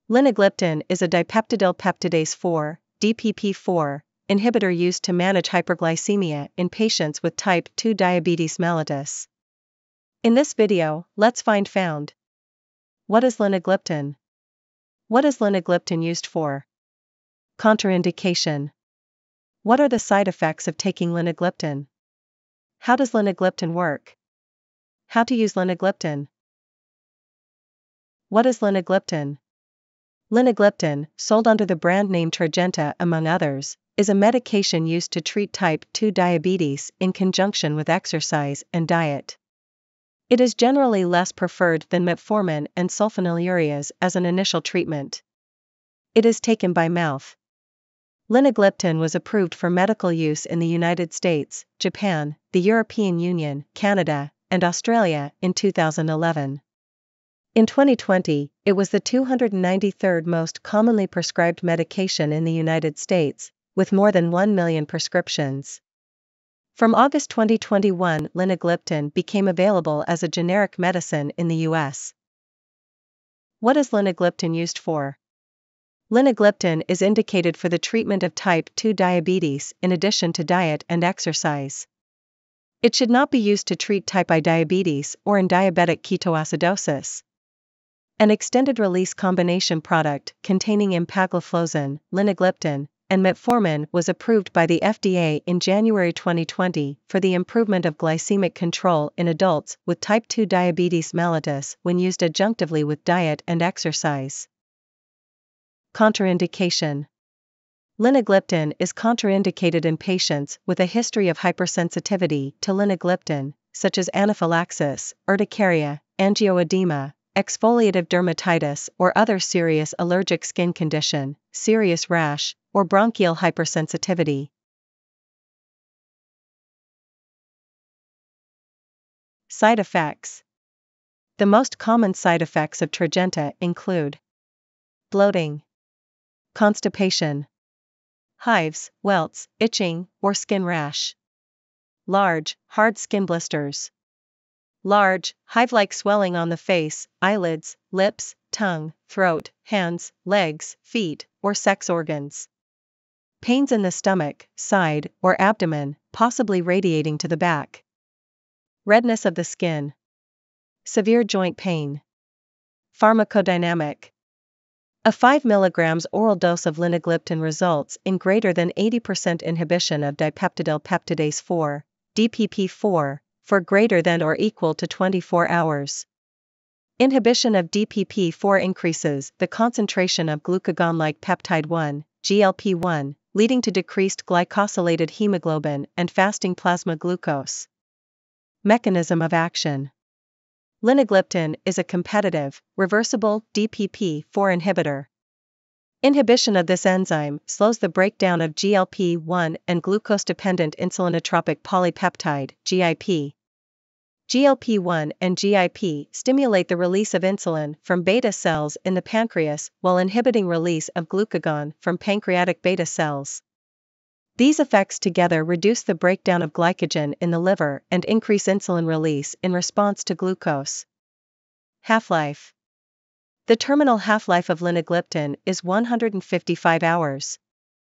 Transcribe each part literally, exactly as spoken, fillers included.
Linagliptin is a dipeptidyl peptidase four, D P P four, inhibitor used to manage hyperglycemia in patients with type two diabetes mellitus. In this video, let's find found. What is linagliptin? What is linagliptin used for? Contraindication. What are the side effects of taking linagliptin? How does linagliptin work? How to use linagliptin? What is linagliptin? Linagliptin, sold under the brand name Trajenta among others, is a medication used to treat type two diabetes in conjunction with exercise and diet. It is generally less preferred than metformin and sulfonylureas as an initial treatment. It is taken by mouth. Linagliptin was approved for medical use in the United States, Japan, the European Union, Canada, and Australia in two thousand eleven. In twenty twenty, it was the two hundred ninety-third most commonly prescribed medication in the United States, with more than one million prescriptions. From August twenty twenty-one, linagliptin became available as a generic medicine in the U S. What is linagliptin used for? Linagliptin is indicated for the treatment of type two diabetes in addition to diet and exercise. It should not be used to treat type one diabetes or in diabetic ketoacidosis. An extended-release combination product containing empagliflozin, linagliptin, and metformin was approved by the F D A in January twenty twenty for the improvement of glycemic control in adults with type two diabetes mellitus when used adjunctively with diet and exercise. Contraindication. Linagliptin is contraindicated in patients with a history of hypersensitivity to linagliptin, such as anaphylaxis, urticaria, angioedema, exfoliative dermatitis or other serious allergic skin condition, serious rash, or bronchial hypersensitivity. Side effects. The most common side effects of Trajenta include bloating, constipation, hives, welts, itching, or skin rash, large, hard skin blisters, large, hive-like swelling on the face, eyelids, lips, tongue, throat, hands, legs, feet, or sex organs. Pains in the stomach, side, or abdomen, possibly radiating to the back. Redness of the skin. Severe joint pain. Pharmacodynamic. A five milligram oral dose of linagliptin results in greater than eighty percent inhibition of dipeptidyl peptidase four, D P P four, for greater than or equal to twenty-four hours. Inhibition of D P P four increases the concentration of glucagon-like peptide one, G L P one, leading to decreased glycosylated hemoglobin and fasting plasma glucose. Mechanism of action. Linagliptin is a competitive, reversible D P P four inhibitor. Inhibition of this enzyme slows the breakdown of G L P one and glucose-dependent insulinotropic polypeptide, G I P. G L P one and G I P stimulate the release of insulin from beta cells in the pancreas while inhibiting release of glucagon from pancreatic beta cells. These effects together reduce the breakdown of glycogen in the liver and increase insulin release in response to glucose. Half-life. The terminal half-life of linagliptin is one hundred fifty-five hours.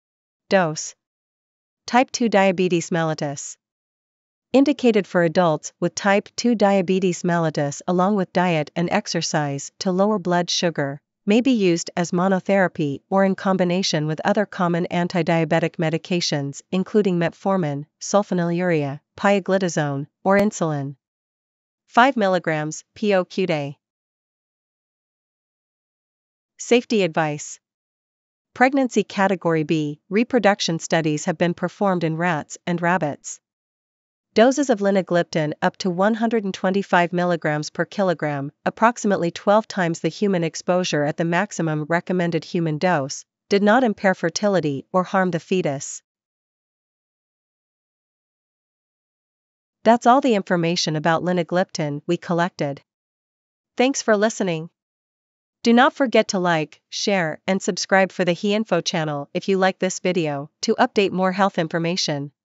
Dose. Type two diabetes mellitus. Indicated for adults with type two diabetes mellitus along with diet and exercise to lower blood sugar, may be used as monotherapy or in combination with other common antidiabetic medications including metformin, sulfonylurea, pioglitazone, or insulin. five milligrams P O Q day. Safety advice. Pregnancy Category B, reproduction studies have been performed in rats and rabbits. Doses of linagliptin up to one hundred twenty-five milligrams per kilogram, approximately twelve times the human exposure at the maximum recommended human dose, did not impair fertility or harm the fetus. That's all the information about linagliptin we collected. Thanks for listening. Do not forget to like, share, and subscribe for the HeInfo channel if you like this video to update more health information.